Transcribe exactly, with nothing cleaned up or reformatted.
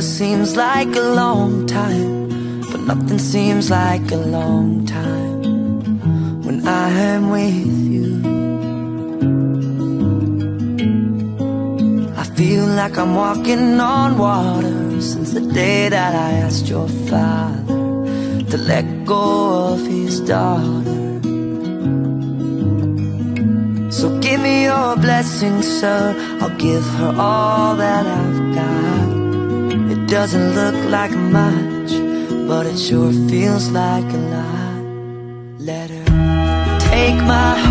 never seems like a long time, but nothing seems like a long time when I am with you. I feel like I'm walking on water since the day that I asked your father to let go of his daughter. So give me your blessing, sir, I'll give her all that I've got. It doesn't look like much, but it sure feels like a lot. Let her take my heart